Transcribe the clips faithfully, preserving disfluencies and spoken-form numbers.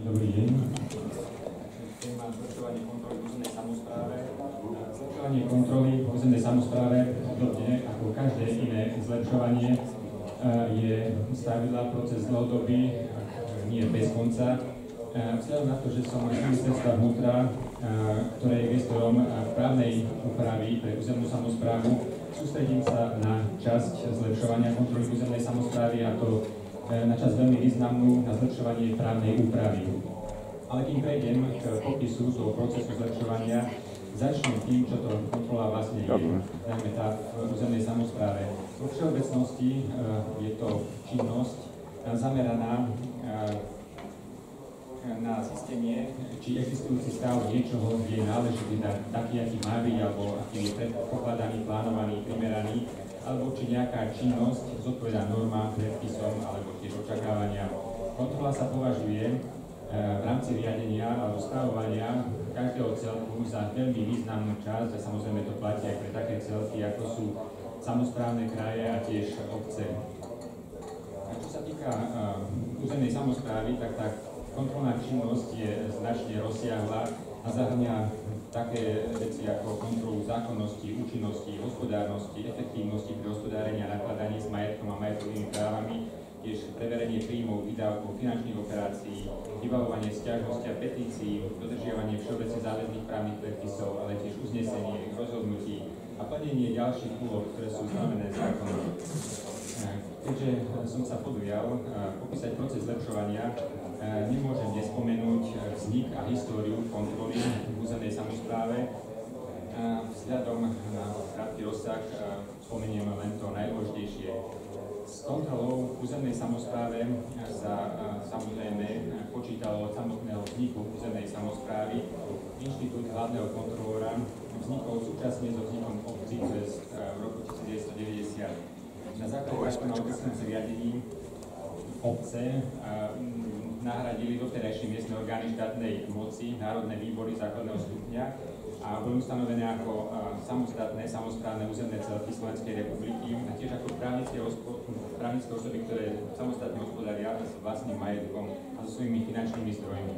Dobrý deň. Téma zlepšovanie kontroly v územnej samospráve. Zlepšovanie kontroly v územnej samospráve, podobne ako každé iné zlepšovanie, je spravidla proces dlhodobý, nie bez konca. Vzhľadom na to, že som z ministerstva vnútra, ktoré je gestorom právnej úpravy pre územnú samosprávu, sústredím sa na časť zlepšovania kontroly územnej samosprávy, a to na časť veľmi významnú na zlepšovanie právnej úpravy. Ale kým prejdem k popisu toho procesu zlepšovania, začnem tým, čo to kontrola vlastne je, najmä tá v územnej samospráve. Vo všeobecnosti je to činnosť zameraná na zistenie, či existujúci stav niečoho je náležitý taký, aký má byť, alebo aký je predpokladaný, plánovaný, primeraný, alebo či nejaká činnosť zodpovedá normám, predpisom alebo tiež očakávania. Kontrola sa považuje v rámci riadenia alebo správovania každého celku za veľmi významnú časť, a samozrejme to platí aj pre také celky, ako sú samosprávne kraje a tiež obce. A čo sa týka uh, územnej samosprávy, tak tá kontrolná činnosť je značne rozsiahla a zahŕňa také veci ako kontrolu zákonnosti, účinnosti, hospodárnosti, efektívnosti pri hospodárení a nakladaní s majetkom a majetkovými právami, tiež preverenie príjmov, výdavkov, finančných operácií, vybavovanie sťažnosti a petícií, dodržiavanie všeobecne záväzných právnych predpisov, ale tiež uznesenie, rozhodnutí a plnenie ďalších úloh, ktoré sú stanovené zákonom. Keďže som sa podujal popísať proces zlepšovania, nemôžem nespomenúť vznik a históriu kontroly v územnej samospráve. Vzhľadom na krátky rozsah spomeniem len to najdôležitejšie. S kontrolou v územnej samospráve sa samozrejme počítalo od samotného vzniku územnej samosprávy. Inštitút hlavného kontrolóra vznikol súčasne so vznikom obcí v roku devätnásťstodeväťdesiat. Na základe zákona o obecnom zriadení obce nahradili doterajšie miestne orgány štátnej moci, národné výbory základného stupňa, a boli ustanovené ako samostatné, samosprávne územné celky Slovenskej republiky a tiež ako právnické, právnické osoby, ktoré samostatne hospodária s vlastným majetkom a so svojimi finančnými zdrojmi.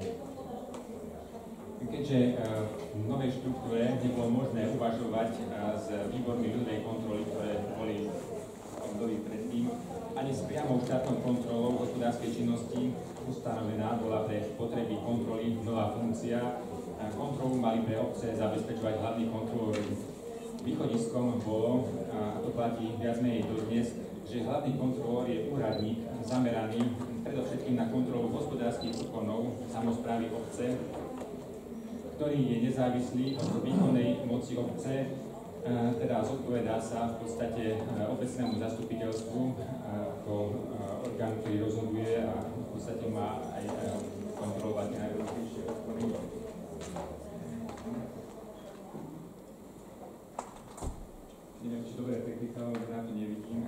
Keďže v novej štruktúre nebolo možné uvažovať s výbormi ľudnej kontroly, ktoré boli období predtým, ani s priamou štátnou kontrolou hospodárskej činnosti, ustanovená bola pre potreby kontroly nová funkcia. Kontrolu mali pre obce zabezpečovať hlavní kontrolóri. Východiskom bolo, a to platí viac menej dodnes, že hlavný kontrolór je úradník zameraný predovšetkým na kontrolu hospodárskych úkonov samosprávy obce, ktorý je nezávislý od výkonnej moci obce, teda zodpovedá sa v podstate obecnému zastupiteľstvu ako orgán, ktorý rozhoduje a v podstate má aj kontrolovať najdôležitejšie úkony. Neviem, či dobre preklikalo, na to nevidím.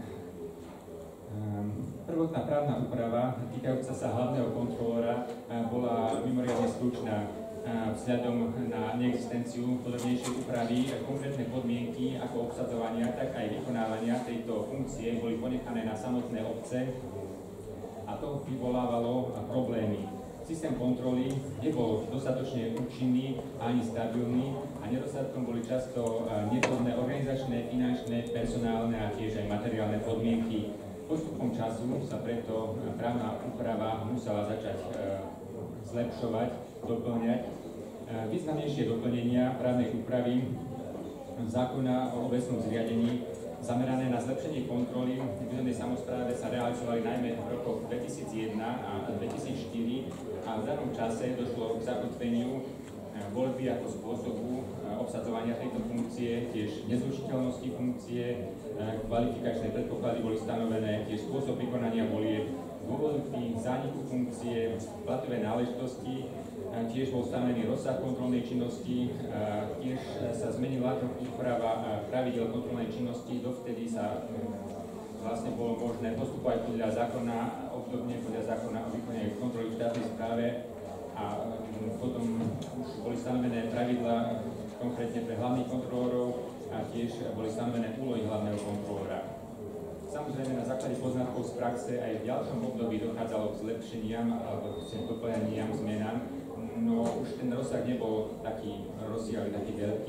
Prvotná právna úprava týkajúca sa hlavného kontrolóra bola mimoriadne stručná. Vzhľadom na neexistenciu podrobnejšej úpravy, konkrétne podmienky ako obsadzovania, tak aj vykonávania tejto funkcie boli ponechané na samotné obce, a to vyvolávalo problémy. Systém kontroly nebol dostatočne účinný ani stabilný a nedostatkom boli často nevhodné organizačné, finančné, personálne a tiež aj materiálne podmienky. Postupom času sa preto právna úprava musela začať zlepšovať, doplňať. Významnejšie doplnenia právnej úpravy zákona o obecnom zriadení zamerané na zlepšenie kontroly v územnej samospráve sa realizovali najmä v rokoch dvetisícjeden a dvetisícštyri, a v danom čase došlo k zakotveniu voľby ako spôsobu obsadzovania tejto funkcie, tiež nezlučiteľnosti funkcie, kvalifikačné predpoklady boli stanovené, tiež spôsob vykonania volieb, dôvody zániku funkcie, platové náležitosti, tiež bol stanovený rozsah kontrolnej činnosti, tiež sa zmenila úprava pravidel kontrolnej činnosti, dovtedy sa vlastne bolo možné postupovať podľa zákona, obdobne podľa zákona o výkone kontroly v štátnej správe, a potom už boli stanovené pravidlá konkrétne pre hlavných kontrolórov a tiež boli stanovené úlohy hlavného kontrolóra. Samozrejme, na základe poznatkov poznatkov z praxe aj v ďalšom období dochádzalo k zlepšeniam alebo k doplňaniam, zmenám, no už ten rozsah nebol taký rozsiahly, taký veľký.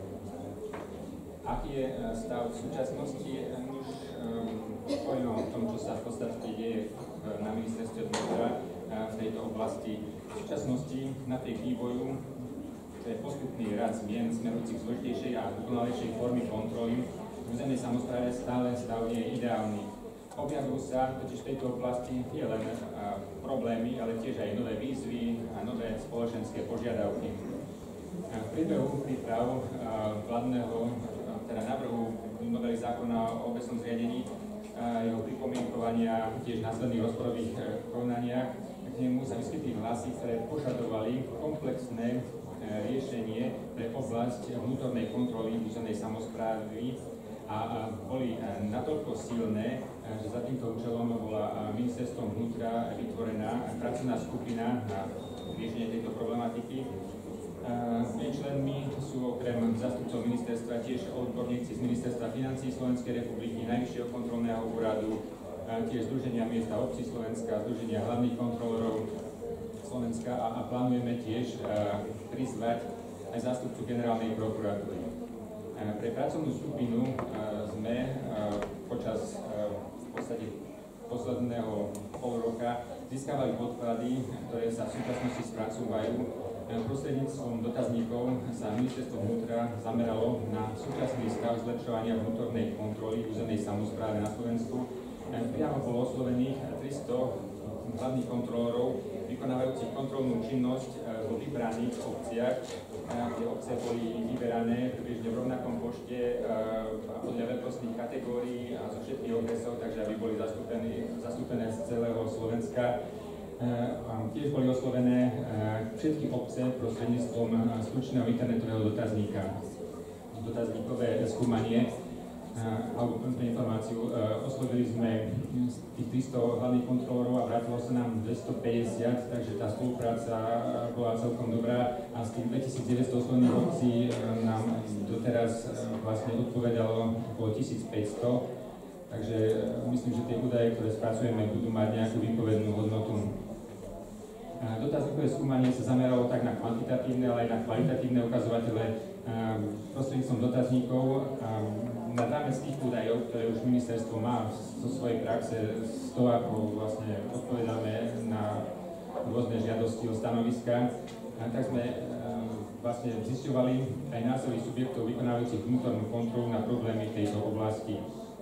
Aký je stav v súčasnosti? Už poviem o tom, čo sa v podstate deje na ministerstve vnútra v tejto oblasti. V súčasnosti napriek vývoju, to je postupný rad zmien smerujúcich k zložitejšej a dokonalejšej formy kontroly, v územnej samospráve stále stav nie je ideálny. Objavujú sa totiž v tejto oblasti nie len a, problémy, ale tiež aj nové výzvy a nové spoločenské požiadavky. A v priebehu príprav vládneho, teda návrhu novely zákona o obecnom zriadení, a jeho pripomienkovania, tiež následných rozporových konaniach, k nemu sa vyskytli hlasy, ktoré požadovali komplexné riešenie pre oblasť vnútornej kontroly územnej samosprávy a boli natoľko silné, že za týmto účelom bola ministerstvom vnútra vytvorená pracovná skupina na riešenie tejto problematiky. Jej členmi sú okrem zástupcov ministerstva tiež odborníci z Ministerstva financií Slovenskej republiky, Najvyššieho kontrolného úradu, tiež Združenia miest a obcí Slovenska, Združenia hlavných kontrolorov Slovenska a, a plánujeme tiež prizvať aj zástupcu generálnej prokuratúry. Pre pracovnú skupinu sme počas v podstate posledného pol roka získavali podklady, ktoré sa v súčasnosti spracúvajú. Prostredníctvom dotazníkov sa ministerstvo vnútra zameralo na súčasný stav zlepšovania vnútornej kontroly územnej samosprávy na Slovensku. Priamo bolo oslovených tristo hlavných kontrolorov vykonávajúcich kontrolnú činnosť vo vybraných obciach. Tie obce boli vyberané približne v rovnakom počte podľa veľkostných kategórií a zo všetkých okresov, takže aby boli zastúpené, zastúpené z celého Slovenska. Tiež boli oslovené všetky obce prostredníctvom stručného internetového dotazníka. Dotazníkové skúmanie alebo pre informáciu, oslovili sme tých tristo hlavných kontrolorov a vrátilo sa nám dvestopäťdesiat, takže tá spolupráca bola celkom dobrá a z tých dvetisícdeväťsto oslovených obcí nám doteraz vlastne odpovedalo okolo tisícpäťsto, takže myslím, že tie údaje, ktoré spracujeme, budú mať nejakú výpovednú hodnotu. Dotazníkové skúmanie sa zameralo tak na kvantitatívne, ale aj na kvalitatívne ukazovatele prostredníctvom dotazníkov. Nad rámec tých údajov, ktoré už ministerstvo má zo svojej praxe, z toho, ako vlastne odpovedáme na rôzne žiadosti o stanoviska, tak sme vlastne zisťovali aj názory subjektov vykonávajúcich vnútornú kontrolu na problémy v tejto oblasti.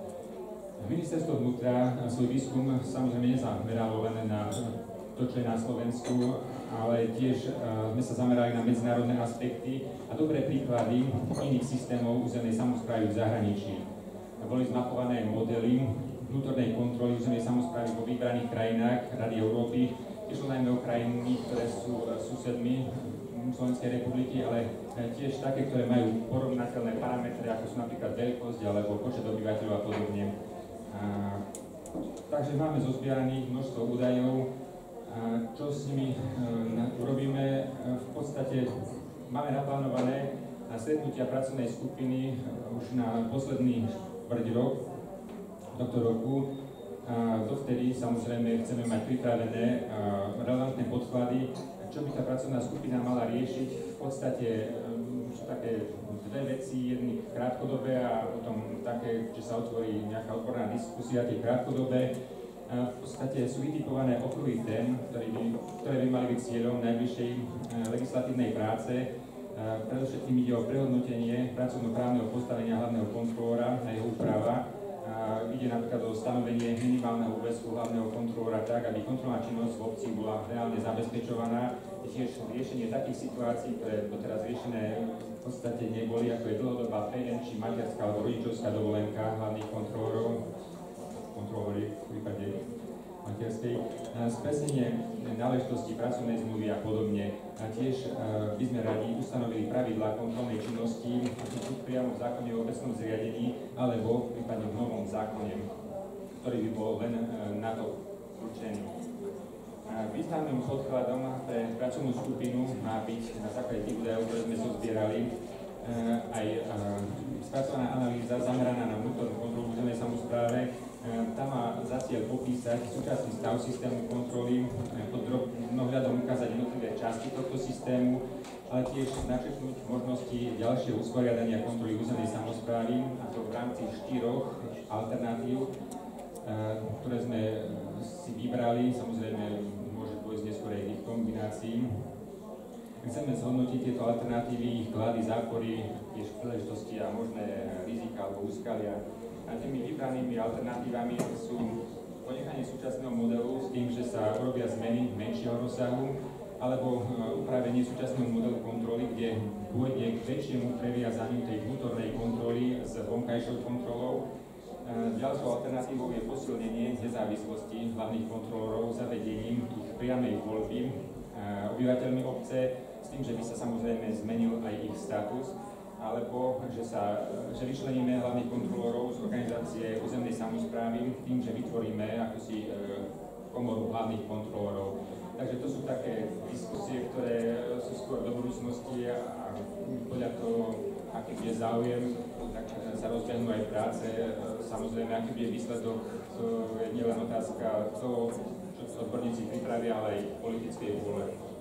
Ministerstvo vnútra svoj výskum samozrejme nezameralo len na to, čo je na Slovensku, ale tiež uh, sme sa zamerali na medzinárodné aspekty a dobré príklady iných systémov územnej samosprávy v zahraničí. Boli zmapované modely vnútornej kontroly územnej samosprávy vo vybraných krajinách Rady Európy. Išlo najmä o krajiny, ktoré sú uh, susedmi Slovenskej republiky, ale tiež také, ktoré majú porovnateľné parametre, ako sú napríklad veľkosť alebo počet obyvateľov a podobne. Uh, takže máme zozbieraných množstvo údajov. Čo s nimi urobíme? V podstate máme naplánované stretnutia pracovnej skupiny už na posledný štvrť rok tohto roku. Dovtedy samozrejme chceme mať pripravené relevantné podklady, čo by tá pracovná skupina mala riešiť. V podstate sú také dve veci, jedny krátkodobé a potom také, že sa otvorí nejaká odborná diskusia, tie krátkodobé. V podstate sú vytipované okruhy tém, ktoré by, ktoré by mali byť cieľom najbližšej legislatívnej práce. Predovšetkým ide o prehodnotenie pracovnoprávneho postavenia hlavného kontrolóra a jeho úprava. Ide napríklad o stanovenie minimálneho úväzku hlavného kontrolóra tak, aby kontrolná činnosť v obci bola reálne zabezpečovaná. Tiež riešenie takých situácií, ktoré doteraz riešené v podstate neboli, ako je dlhodobá preden či materská alebo rodičovská dovolenka hlavných kontrolórov. kontrolóri v prípade materskej, spresnenie náležitosti pracovnej zmluvy a podobne. A tiež by sme radi ustanovili pravidlá kontrolnej činnosti, buď priamo v zákone o obecnom zriadení, alebo prípadne v novom zákone, ktorý by bol len na to určený. Významným podkladom pre pracovnú skupinu má byť na základe tých údajov, ktoré sme zozbierali, aj spracovaná analýza zameraná na vnútornú kontrolu v územnej samospráve. Tá má za cieľ cieľ popísať súčasný stav systému kontroly, pod drobnohľadom ukázať jednotlivé časti tohto systému, ale tiež načrtnúť možnosti ďalšieho usporiadania kontroly územnej samosprávy, a to v rámci štyroch alternatív, ktoré sme si vybrali. Samozrejme, môže dôjsť neskôr aj k ich kombinácii. Chceme zhodnotiť tieto alternatívy, ich klady, zápory, tiež príležitosti a možné rizika alebo úskalia. A tými vybranými alternatívami sú ponechanie súčasného modelu s tým, že sa urobia zmeny menšieho rozsahu, alebo upravenie súčasného modelu kontroly, kde pôjde k väčšiemu previazaniu tej vnútornej kontroly s vonkajšou kontrolou. Ďalšou alternatívou je posilnenie nezávislosti hlavných kontrolórov zavedením ich priamej voľby obyvateľmi obce, s tým, že by sa samozrejme zmenil aj ich status, alebo že, sa, že vyčleníme hlavných kontrolórov z organizácie územnej samosprávy tým, že vytvoríme akosi komoru hlavných kontrolórov. Takže to sú také diskusie, ktoré sú skôr do budúcnosti a podľa toho, aký bude záujem, tak sa rozbehnú aj práce. Samozrejme, aký bude výsledok, to je nielen otázka toho, čo odborníci pripravia, ale aj politickej vôle.